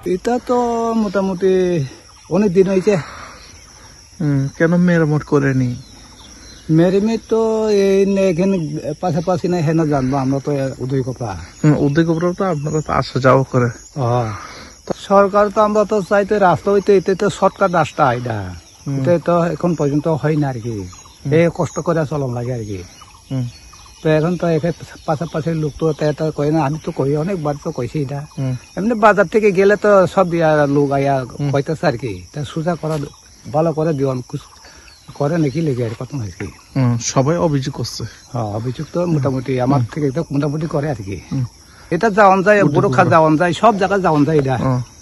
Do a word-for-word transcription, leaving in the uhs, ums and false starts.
এটা তো মোটামুটি অনেক দিন হয়েছে। কেন মেরামত করেনি? মেরামত তো এখানে পাশাপাশি না হেন জানবো, আমরা তো উদয় কোপড়া উদয় কোপড়া তো আপনারা তো আসা যাওয়া করে। সরকার তো আমরা তো চাইতে রাস্তা হইতে এতে তো শর্টকাট রাস্তা এটা এটা তো এখন পর্যন্ত হয় না আর কি, এই কষ্ট করে চলম লাগে আর কি। তো এখন তো এখানে পাশাপাশি লোক তো কয় না, আমি তো কই অনেকবার তো কইছি এটা। এমনি বাজার থেকে গেলে তো সব লোক আয়া কইতেছে আর কি, তা সোজা করা ভালো করে দিওয়ান করে নাকি লেগে আর কত হয়েছে। সবাই অভিযোগ করছে। হ্যাঁ অভিযোগ তো মোটামুটি আমার থেকে তো মোটামুটি করে আর কি। এটা যাওয়ান যায়, বুড়ো খা যাওয়ান যায়, সব জায়গায় যাওয়ান যায় এটা।